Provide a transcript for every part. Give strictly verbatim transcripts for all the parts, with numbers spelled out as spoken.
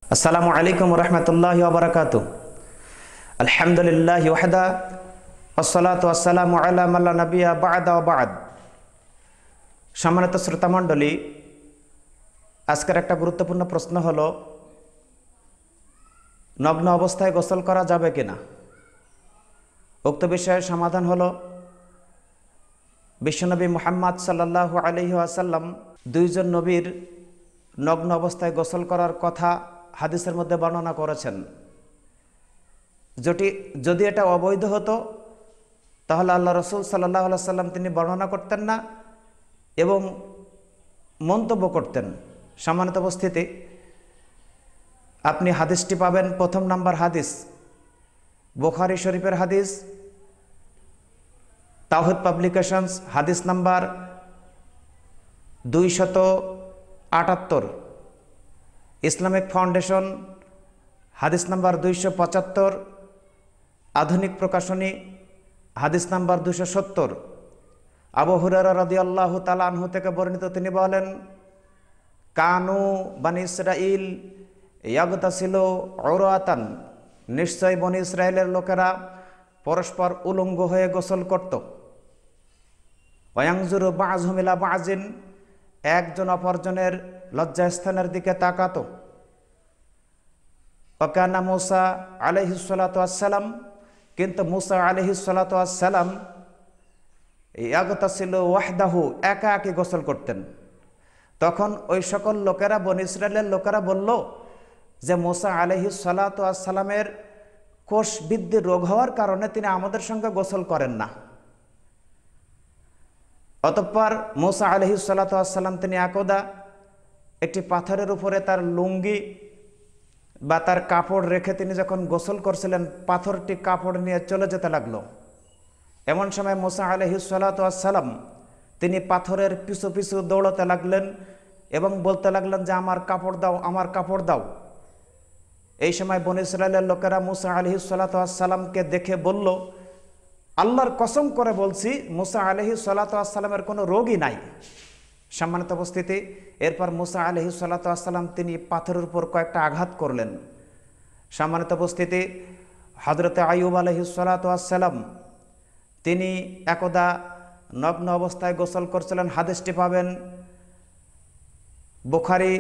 আসসালামু আলাইকুম রহমতুল্লাহি ওয়া বারাকাতুহু। আলহামদুলিল্লাহি ওয়াহদা ওয়াসসালাতু ওয়াসসালামু আলা মান লা নাবিয়্যা বা'দা ওয়া বা'দ। সম্মানিত শ্রোতামণ্ডলী, আজকের একটা গুরুত্বপূর্ণ প্রশ্ন হলো, নগ্ন অবস্থায় গোসল করা যাবে কিনা। উক্ত বিষয়ের সমাধান হলো, বিশ্বনবী মুহাম্মদ সাল্লাল্লাহু আলাইহি ওয়াসাল্লাম দুইজন নবীর নগ্ন অবস্থায় গোসল করার কথা হাদিসের মধ্যে বর্ণনা করেছেন। যদি যদি এটা অবৈধ হতো তাহলে আল্লাহ রসুল সাল্লাল্লাহু আলাইহি ওয়াসাল্লাম তিনি বর্ণনা করতেন না এবং মন্তব্য করতেন। সম্মানিত উপস্থিতি, আপনি হাদিসটি পাবেন, প্রথম নাম্বার হাদিস বুখারী শরীফের হাদিস, তাওহীদ পাবলিকেশনস হাদিস নাম্বার দুইশত আটাত্তর, ইসলামিক ফাউন্ডেশন হাদিস নাম্বার দুইশো পঁচাত্তর, আধুনিক প্রকাশনী হাদিস নাম্বার দুশো সত্তর। আবু হুরায়রা রাদিয়াল্লাহু তাআলা আনহু থেকে বর্ণিত, তিনি বলেন, কানু বানি ইসরাইল ইয়াগতাসিলু উরাতান, নিশ্চয় বনি ইসরায়েলের লোকেরা পরস্পর উলঙ্গ হয়ে গোসল করত। ওয়ায়ানজুরু বাযহুম ইলা বাযিন, একজন অপরজনের লজ্জাস্থানের দিকে তাকাত। ওয়াকানা মূসা আলাইহিস সালাতু ওয়াসসালাম, কিন্তু মূসা আলাইহিস সালাতু ওয়াসসালাম ইয়াগতাসিলু ওয়াহদাহু, একা একা গোসল করতেন। তখন ওই সকল লোকেরা, বনী ইসরায়েলের লোকেরা বলল যে মূসা আলাইহিস সালাতু ওয়াসসালামের কোষবৃদ্ধি রোগ হওয়ার কারণে তিনি আমাদের সঙ্গে গোসল করেন না। অতঃপর মূসা আলাইহিস সালাতু ওয়াসসালাম তিনি একদা একটি পাথরের উপরে তার লুঙ্গি বা তার কাপড় রেখে তিনি যখন গোসল করছিলেন, পাথরটি কাপড় নিয়ে চলে যেতে লাগলো। এমন সময় মূসা আলাইহিস সালাতু ওয়াসসালাম তিনি পাথরের পিছু পিছু দৌড়াতে লাগলেন এবং বলতে লাগলেন যে আমার কাপড় দাও, আমার কাপড় দাও। এই সময় বনী ইসরায়েলের লোকেরা মূসা আলাইহিস সালাতু ওয়াসসালামকে দেখে বলল, আল্লাহর কসম করে বলছি, মূসা আলাইহিস সালাতু ওয়াসসালামের কোনো রোগই নাই। সম্মানিত উপস্থিতি, এরপর মূসা আলাইহিস সালাতু ওয়াসসালাম তিনি পাথরের উপর কয়েকটা আঘাত করলেন। সম্মানিত উপস্থিতি, হযরতে আইয়ুব আলাইহিস সালাতু ওয়াসসালাম তিনি একদা নগ্ন অবস্থায় গোসল করছিলেন। হাদিসটি পাবেন বুখারী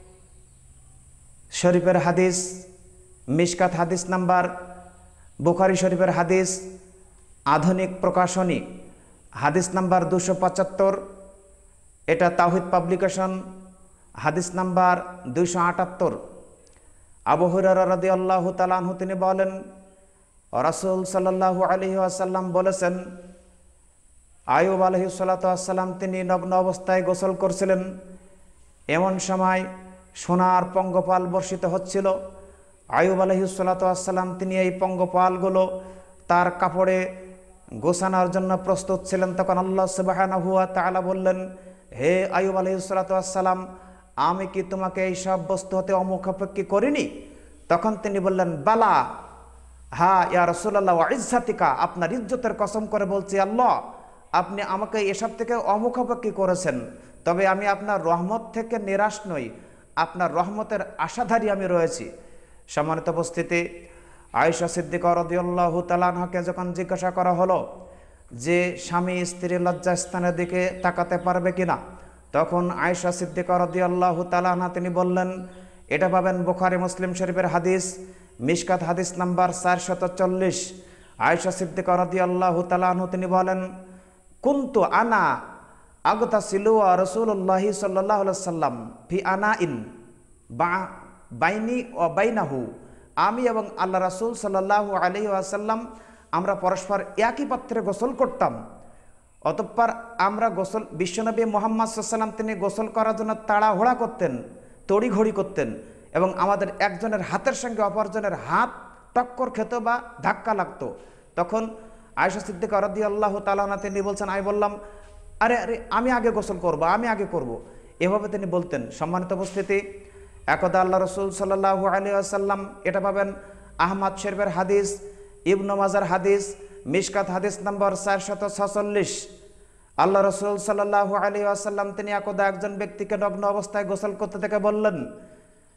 শরীফের হাদিস, মিশকাত হাদিস নাম্বার, বুখারী শরীফের হাদিস, আধুনিক প্রকাশনী হাদিস নাম্বার দুশো পঁচাত্তর, এটা তাওহীদ পাবলিকেশন হাদিস নাম্বার দুইশো আটাত্তর। আবু হুরায়রা রাদিয়াল্লাহু তাআলা আনহু তিনি বলেন, রাসূল সাল্লাল্লাহু আলাইহি ওয়াসাল্লাম বলেছেন, আইয়ুব আলাইহিস সালাতু ওয়াসসালাম তিনি নগ্ন অবস্থায় গোসল করছিলেন। এমন সময় সোনার পঙ্গপাল বর্ষিত হচ্ছিল। আইয়ুব আলাইহিস সালাতু ওয়াসসালাম তিনি এই পঙ্গপালগুলো তার কাপড়ে গোছানোর জন্য প্রস্তুত ছিলেন। তখন আল্লাহ সুবহানাহু ওয়া তাআলা বললেন, হে আইয়ুব আলাইহিস সালাতু ওয়াসসালাম, আমি কি তোমাকে এই সব বস্তু হতে অমুখাপেক্ষী করিনি? তখন তিনি বললেন, বালা, হা ইয়া রাসূলুল্লাহ ওয়া ইজ্জাতিকা, আপনার ইজ্জতের কসম করে বলছি আল্লাহ, আপনি আমাকে এসব থেকে অমুখাপেক্ষী করেছেন। তবে আমি আপনার রহমত থেকে নিরাশ নই, আপনার রহমতের আশাধারী আমি রয়েছি। সম্মানিত উপস্থিতি, আয়েশা সিদ্দিকা রাদিয়াল্লাহু তাআলা আনহাকে যখন জিজ্ঞাসা করা হলো যে স্বামী স্ত্রীর লজ্জাস্থানের দিকে তাকাতে পারবে কিনা, তখন আয়েশা সিদ্দিকা রাদিয়াল্লাহু তাআলা আনহা তিনি বললেন, এটা পাবেন বুখারী মুসলিম শরীফের হাদিস, মিশকাত হাদিস নাম্বার চারশত চল্লিশ। আয়েশা সিদ্দিকা রাদিয়াল্লাহু তাআলা আনহা তিনি বলেন, কুনতু আনা আগতাসিলু ওয়া রাসূলুল্লাহি সাল্লাল্লাহু আলাইহি ওয়াসাল্লাম ফি আনাইন বা বাইনি ওয়া বাইনাহু, আমি এবং আল্লাহ রাসূল সাল্লাল্লাহু আলাইহি ওয়াসাল্লাম আমরা পরস্পর একই পাত্রে গোসল করতাম। অতঃপর আমরা গোসল, বিশ্বনবী মুহাম্মদ সাল্লাল্লাহু আলাইহি ওয়াসাল্লাম তিনি গোসল করার জন্য তাড়াহুড়া করতেন, তড়িঘড়ি করতেন এবং আমাদের একজনের হাতের সঙ্গে অপরজনের হাত টক্কর খেত বা ধাক্কা লাগতো। তখন আয়েশা সিদ্দিকা রাদিয়াল্লাহু তাআলা আনহা তিনি বলছেন, আমি বললাম, আরে আরে আমি আগে গোসল করব, আমি আগে করব, এভাবে তিনি বলতেন। সম্মানিত উপস্থিতি, একদা আল্লাহ রসুল সাল্লাল্লাহু আলাইহি ওয়াসাল্লাম, এটা পাবেন আহমদ শরীফের হাদিস, ইবনে মাজার হাদিস, মিশকাত হাদিস নম্বর চারশত ছচল্লিশ। আল্লাহ রসুল সাল্লাল্লাহু আলাইহি ওয়াসাল্লাম তিনি একদা একজন ব্যক্তিকে নগ্ন অবস্থায় গোসল করতে থেকে বললেন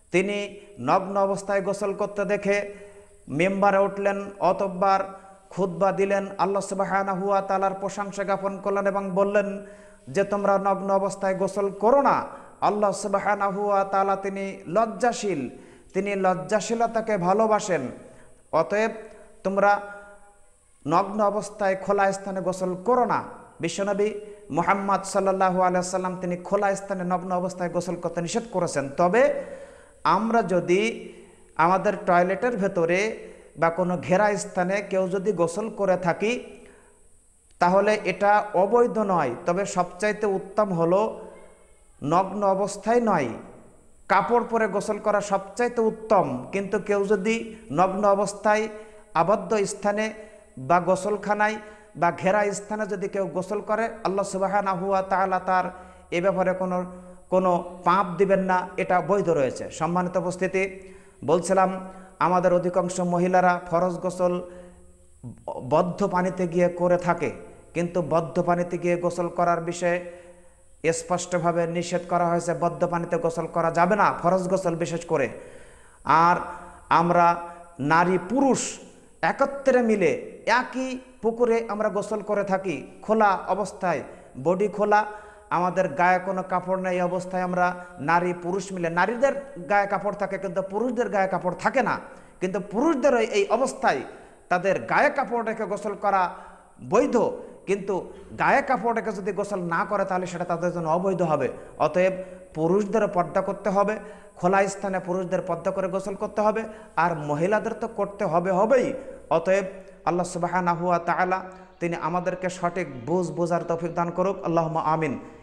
তিনি নগ্ন অবস্থায় গোসল করতে দেখে মেম্বারে উঠলেন, অতঃপর খুতবা দিলেন, আল্লাহ সুবহানাহু ওয়া তাআলার প্রশংসা জ্ঞাপন করলেন এবং বললেন যে তোমরা নগ্ন অবস্থায় গোসল করো না। আল্লাহ সুবহানাহু ওয়া তাআলা তিনি লজ্জাশীল, তিনি লজ্জাশীলতাকে ভালোবাসেন। অতএব তোমরা নগ্ন অবস্থায় খোলা স্থানে গোসল করো না। বিশ্বনবী মুহাম্মদ সাল্লাল্লাহু আলাইহি সাল্লাম তিনি খোলা স্থানে নগ্ন অবস্থায় গোসল করতে নিষেধ করেছেন। তবে আমরা যদি আমাদের টয়লেটের ভেতরে বা কোনো ঘেরা স্থানে কেউ যদি গোসল করে থাকি তাহলে এটা অবৈধ নয়। তবে সবচাইতে উত্তম হলো নগ্ন অবস্থায় নয়, কাপড় পরে গোসল করা সবচাইতে উত্তম। কিন্তু কেউ যদি নগ্ন অবস্থায় আবদ্ধ স্থানে বা গোসলখানায় বা ঘেরা স্থানে যদি কেউ গোসল করে, আল্লাহ সুবহানাহু ওয়া তাআলা তার এ ব্যাপারে কোনো কোনো পাপ দিবেন না, এটা বৈধ রয়েছে। সম্মানিত উপস্থিতি, বলছিলাম আমাদের অধিকাংশ মহিলারা ফরজ গোসল বদ্ধ পানিতে গিয়ে করে থাকে, কিন্তু বদ্ধ পানিতে গিয়ে গোসল করার বিষয়ে স্পষ্টভাবে নিষেধ করা হয়েছে। বদ্ধ পানিতে গোসল করা যাবে না, ফরজ গোসল বিশেষ করে। আর আমরা নারী পুরুষ একত্রে মিলে একই পুকুরে আমরা গোসল করে থাকি, খোলা অবস্থায়, বডি খোলা, আমাদের গায়ে কোনো কাপড় নেই অবস্থায় আমরা নারী পুরুষ মিলে, নারীদের গায়ে কাপড় থাকে কিন্তু পুরুষদের গায়ে কাপড় থাকে না, কিন্তু পুরুষদের এই অবস্থায় তাদের গায়ে কাপড় রেখে গোসল করা বৈধ, কিন্তু গায়ে কাপড় রেখে যদি গোসল না করে তাহলে সেটা তাদের জন্য অবৈধ হবে। অতএব পুরুষদেরও পর্দা করতে হবে, খোলা স্থানে পুরুষদের পর্দা করে গোসল করতে হবে, আর মহিলাদের তো করতে হবে হবেই। অতএব আল্লাহ সুবহানাহু ওয়া তাআলা তিনি আমাদেরকে সঠিক বুঝ বোঝার তৌফিক দান করুক। আল্লাহুম্মা আমিন।